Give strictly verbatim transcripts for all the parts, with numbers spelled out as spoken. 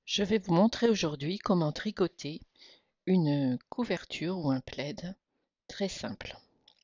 Je vais vous montrer aujourd'hui comment tricoter une couverture ou un plaid très simple.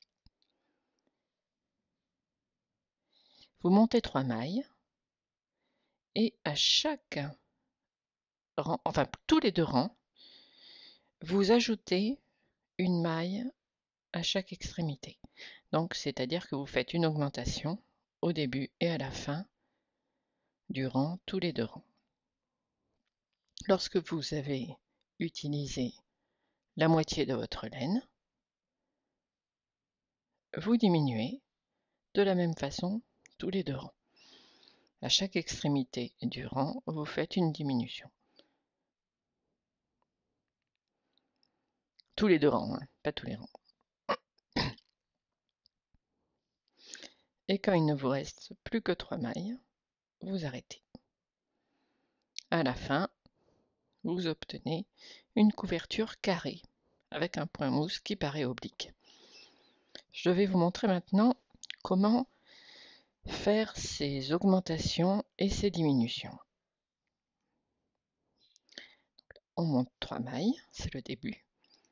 Vous montez trois mailles et à chaque rang, enfin tous les deux rangs, vous ajoutez une maille à chaque extrémité. Donc c'est-à-dire que vous faites une augmentation au début et à la fin du rang, tous les deux rangs. Lorsque vous avez utilisé la moitié de votre laine, vous diminuez de la même façon tous les deux rangs. À chaque extrémité du rang, vous faites une diminution. Tous les deux rangs, hein, pas tous les rangs. Et quand il ne vous reste plus que trois mailles, vous arrêtez. À la fin, vous obtenez une couverture carrée avec un point mousse qui paraît oblique. Je vais vous montrer maintenant comment faire ces augmentations et ces diminutions. On monte trois mailles, c'est le début.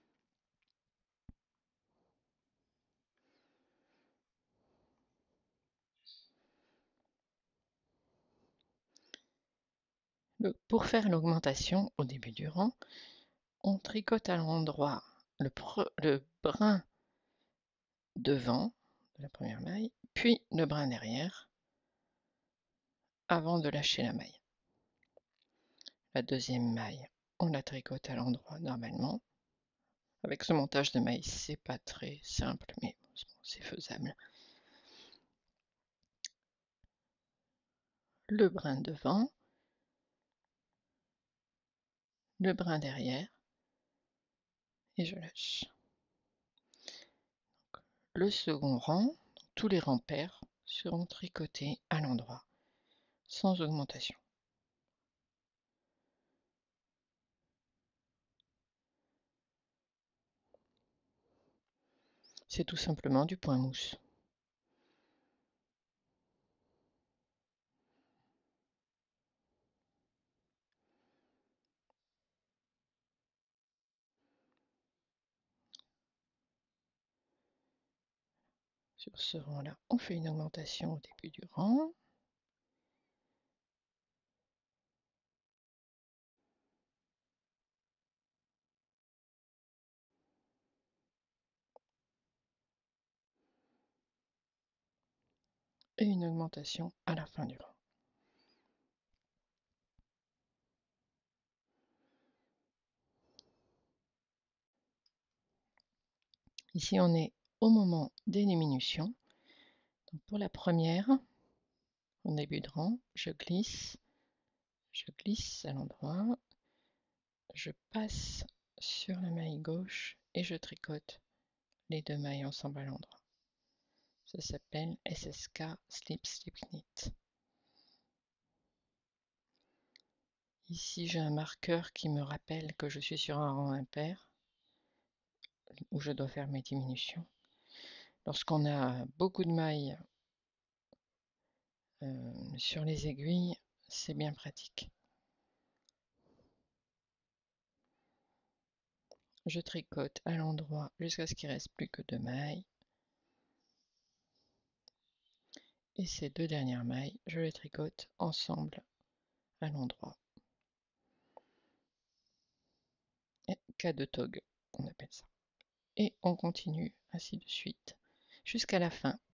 Le, pour faire l'augmentation au début du rang, on tricote à l'endroit le, le brin devant de la première maille, puis le brin derrière, avant de lâcher la maille. La deuxième maille, on la tricote à l'endroit normalement. Avec ce montage de mailles, c'est pas très simple, mais c'est faisable. Le brin devant, le brin derrière, et je lâche. Le second rang, tous les rangs pairs seront tricotés à l'endroit, sans augmentation. C'est tout simplement du point mousse. Sur ce rang-là, on fait une augmentation au début du rang. Et une augmentation à la fin du rang. Ici, on est au moment des diminutions. Donc pour la première, au début de rang, je glisse, je glisse à l'endroit, je passe sur la maille gauche et je tricote les deux mailles ensemble à l'endroit. Ça s'appelle S S K Slip Slip Knit. Ici, j'ai un marqueur qui me rappelle que je suis sur un rang impair, où je dois faire mes diminutions. Lorsqu'on a beaucoup de mailles euh, sur les aiguilles, c'est bien pratique. Je tricote à l'endroit jusqu'à ce qu'il ne reste plus que deux mailles. Et ces deux dernières mailles, je les tricote ensemble à l'endroit. Cas de tog, on appelle ça. Et on continue ainsi de suite jusqu'à la fin